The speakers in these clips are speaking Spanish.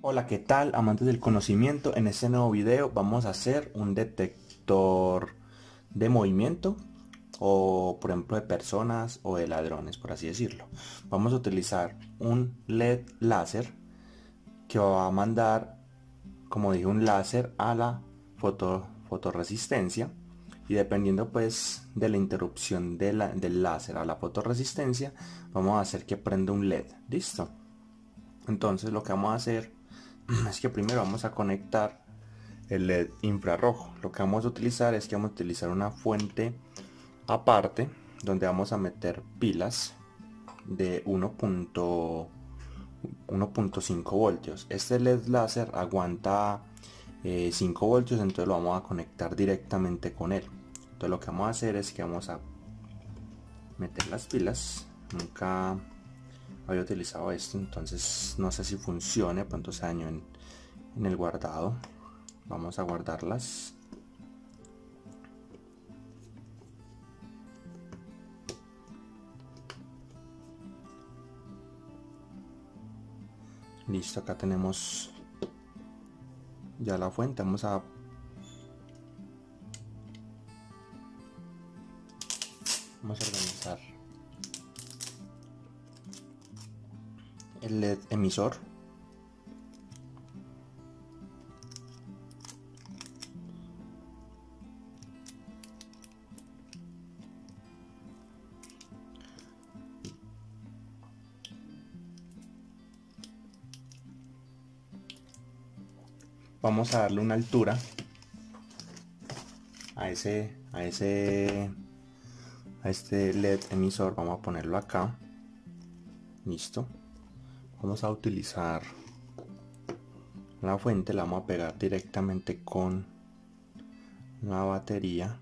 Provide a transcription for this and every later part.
Hola, ¿qué tal, amantes del conocimiento? En este nuevo video vamos a hacer un detector de movimiento o por ejemplo de personas o de ladrones, por así decirlo. Vamos a utilizar un LED láser que va a mandar, como dije, un láser a la fotorresistencia, y dependiendo pues de la interrupción del láser a la fotorresistencia, vamos a hacer que prenda un LED. ¿Listo? Entonces lo que vamos a hacer es que primero vamos a conectar el LED infrarrojo. Lo que vamos a utilizar es que vamos a utilizar una fuente aparte donde vamos a meter pilas de 1.5 voltios. Este LED láser aguanta 5 voltios, entonces lo vamos a conectar directamente con él. Entonces lo que vamos a hacer es que vamos a meter las pilas. Nunca había utilizado esto, entonces no sé si funcione, pronto se dañó en el guardado. Vamos a guardarlas. Listo, acá tenemos ya la fuente. Vamos a organizar el LED emisor. Vamos a darle una altura a este LED emisor. Vamos a ponerlo acá. Listo. Vamos a utilizar la fuente, la vamos a pegar directamente con la batería.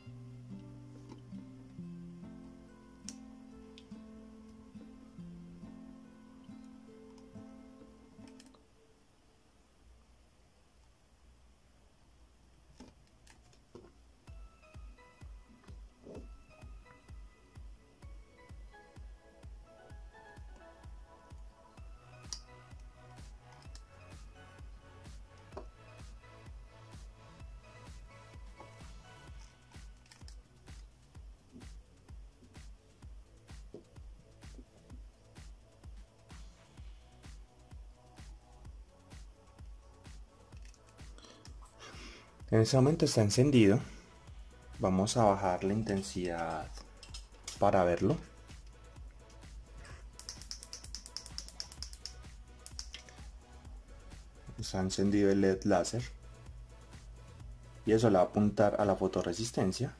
En este momento está encendido. Vamos a bajar la intensidad para verlo. Está encendido el LED láser y eso le va a apuntar a la fotorresistencia,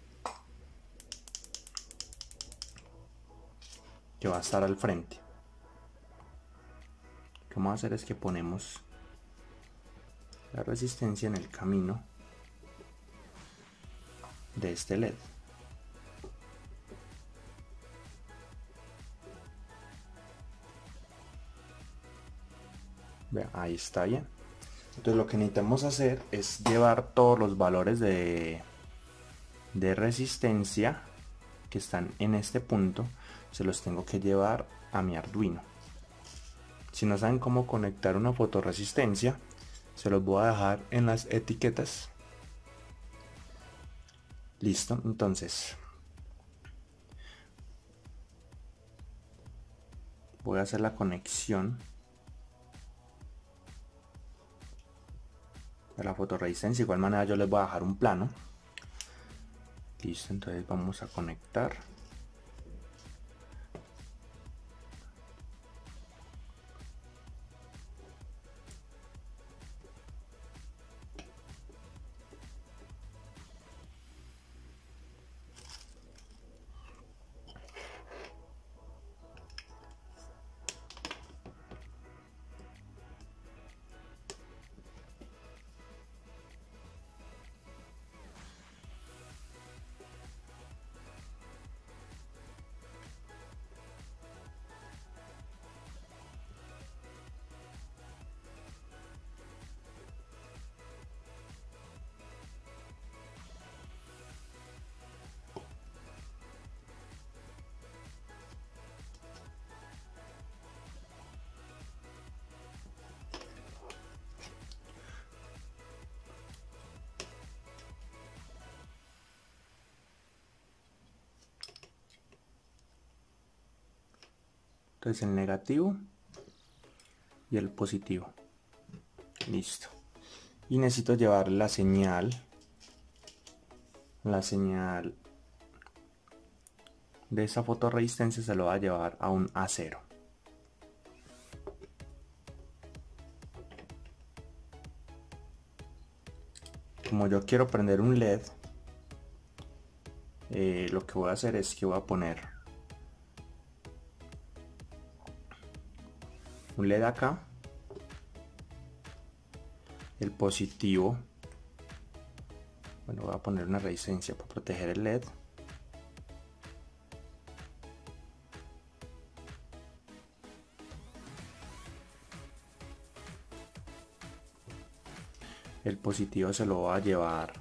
que va a estar al frente. Lo que vamos a hacer es que ponemos la resistencia en el camino de este LED. Vean, ahí está bien. Entonces lo que necesitamos hacer es llevar todos los valores de resistencia que están en este punto, se los tengo que llevar a mi Arduino. Si no saben cómo conectar una fotorresistencia, se los voy a dejar en las etiquetas. Listo, entonces voy a hacer la conexión de la fotorresistencia. De igual manera yo les voy a dejar un plano. Listo, entonces vamos a conectar. Entonces el negativo y el positivo. Listo. Y necesito llevar la señal de esa fotorresistencia, se lo va a llevar a un A0. Como yo quiero prender un LED, lo que voy a hacer es que voy a poner un LED acá, el positivo, bueno, voy a poner una resistencia para proteger el LED, el positivo se lo voy a llevar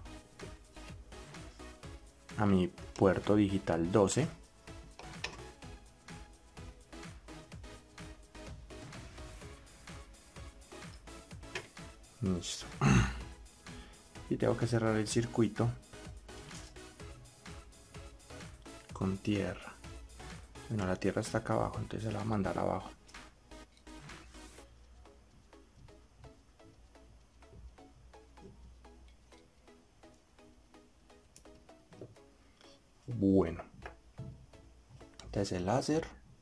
a mi puerto digital 12. Listo. Y tengo que cerrar el circuito con tierra. Bueno, la tierra está acá abajo, entonces se la va a mandar abajo. Bueno, entonces el láser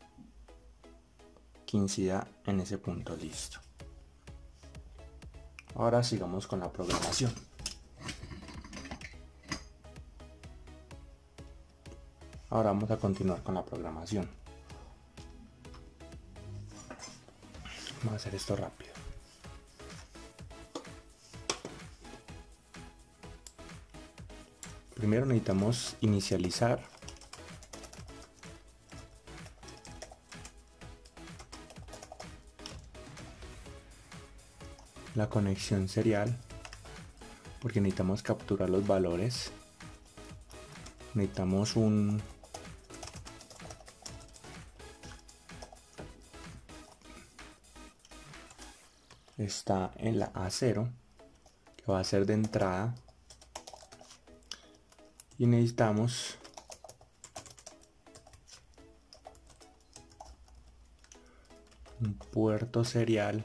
que incida en ese punto. Listo. Ahora sigamos con la programación. Ahora vamos a continuar con la programación. Vamos a hacer esto rápido. Primero necesitamos inicializar la conexión serial, porque necesitamos capturar los valores. Necesitamos un está en la A0, que va a ser de entrada, y necesitamos un puerto serial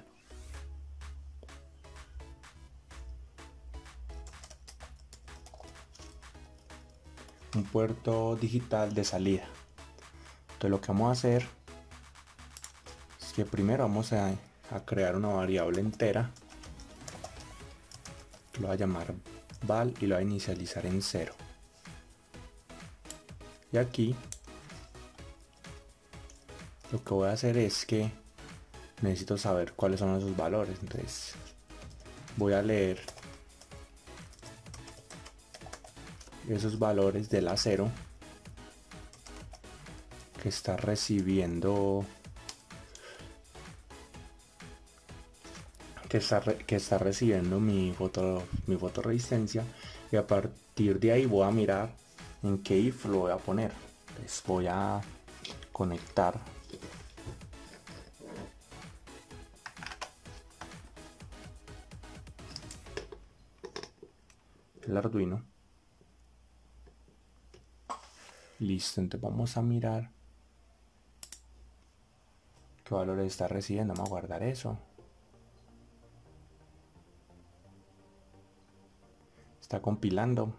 un puerto digital de salida. Entonces lo que vamos a hacer es que primero vamos a crear una variable entera, lo voy a llamar val y lo voy a inicializar en 0. Y aquí lo que voy a hacer es que necesito saber cuáles son esos valores. Entonces voy a leer esos valores del A0 que está recibiendo, que está recibiendo mi fotorresistencia, y a partir de ahí voy a mirar en qué if lo voy a poner. Entonces voy a conectar el Arduino. Listo, entonces vamos a mirar qué valores está recibiendo. Vamos a guardar eso. Está compilando.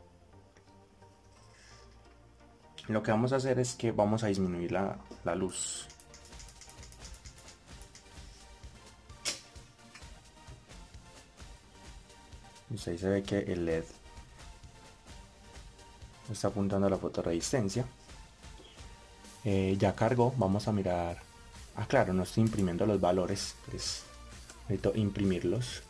Lo que vamos a hacer es que vamos a disminuir la luz. Ahí se ve que el LED está apuntando a la fotorresistencia. Ya cargó. Vamos a mirar. Ah, claro, no estoy imprimiendo los valores, pues necesito imprimirlos.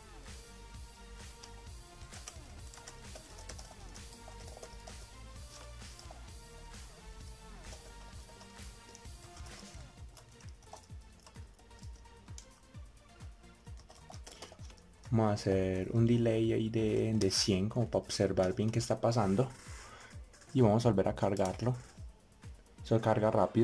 Vamos a hacer un delay ahí de 100 como para observar bien qué está pasando. Y vamos a volver a cargarlo. Eso carga rápido.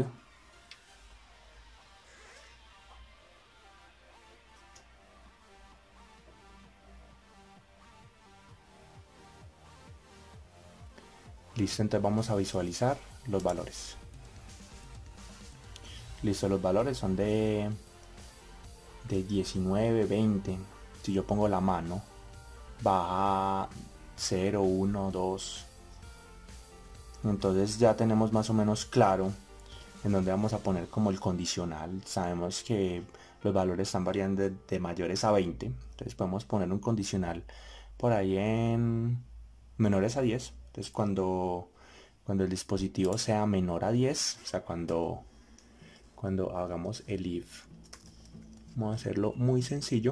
Listo, entonces vamos a visualizar los valores. Listo, los valores son de 19, 20. Si yo pongo la mano, baja 0, 1, 2. Entonces ya tenemos más o menos claro en donde vamos a poner como el condicional. Sabemos que los valores están variando de mayores a 20. Entonces podemos poner un condicional por ahí en menores a 10. Entonces cuando el dispositivo sea menor a 10, o sea, cuando hagamos el if, vamos a hacerlo muy sencillo.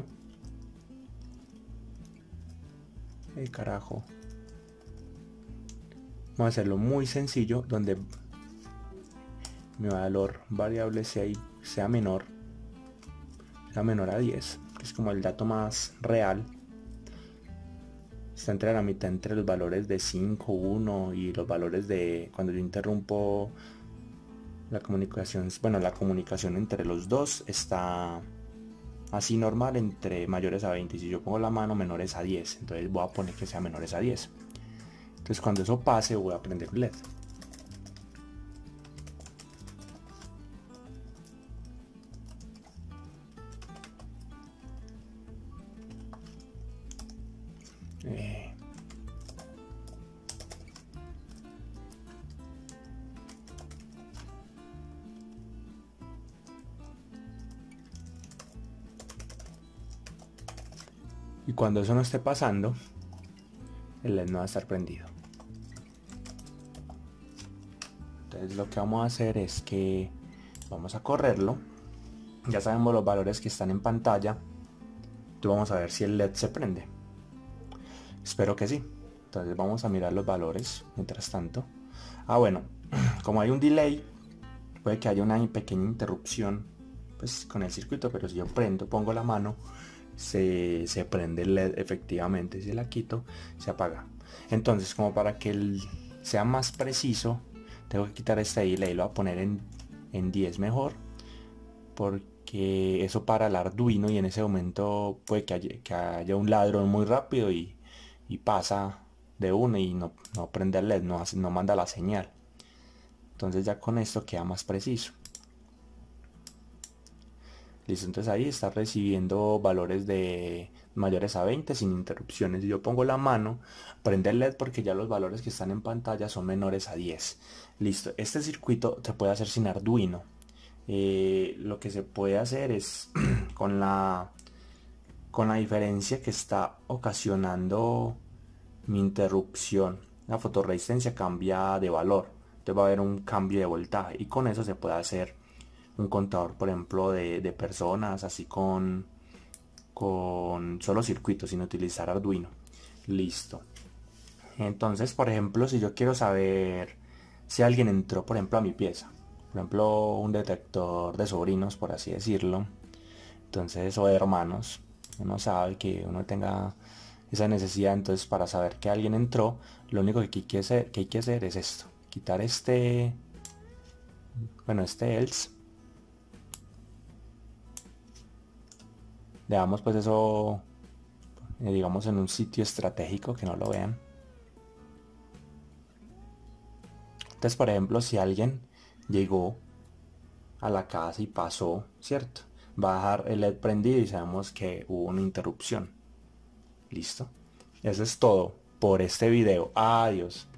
Carajo. Vamos a hacerlo muy sencillo, donde mi valor variable sea menor a 10, que es como el dato más real. Está entre la mitad entre los valores de 5, 1 y los valores de cuando yo interrumpo la comunicación. Bueno, la comunicación entre los dos está así normal entre mayores a 20. Y si yo pongo la mano, menores a 10, entonces voy a poner que sea menores a 10. Entonces cuando eso pase voy a prender un LED. Y cuando eso no esté pasando, el LED no va a estar prendido. Entonces lo que vamos a hacer es que vamos a correrlo. Ya sabemos los valores que están en pantalla. Entonces vamos a ver si el LED se prende. Espero que sí. Entonces vamos a mirar los valores mientras tanto. Bueno, como hay un delay, puede que haya una pequeña interrupción pues con el circuito, pero si yo pongo la mano, se prende el LED efectivamente. Si la quito, se apaga. Entonces, como para que sea más preciso, tengo que quitar este delay. Lo voy a poner en 10 mejor, porque eso para el Arduino, y en ese momento puede que haya un ladrón muy rápido y pasa de uno y no prende el LED, no manda la señal. Entonces ya con esto queda más preciso. Listo, entonces ahí está recibiendo valores de mayores a 20 sin interrupciones. Si yo pongo la mano, prende el LED porque ya los valores que están en pantalla son menores a 10. Listo, este circuito se puede hacer sin Arduino. Lo que se puede hacer es con la diferencia que está ocasionando mi interrupción. La fotorresistencia cambia de valor, entonces va a haber un cambio de voltaje, y con eso se puede hacer un contador, por ejemplo, de personas, así con solo circuitos, sin utilizar Arduino. Listo. Entonces, por ejemplo, si yo quiero saber si alguien entró, por ejemplo, a mi pieza, por ejemplo, un detector de sobrinos, por así decirlo, entonces, o de hermanos, uno sabe que uno tenga esa necesidad. Entonces, para saber que alguien entró, lo único que hay que hacer es esto: quitar este else. Dejamos pues eso, digamos, en un sitio estratégico que no lo vean. Entonces, por ejemplo, si alguien llegó a la casa y pasó, ¿cierto?, va a dejar el LED prendido y sabemos que hubo una interrupción. Listo. Eso es todo por este video. Adiós.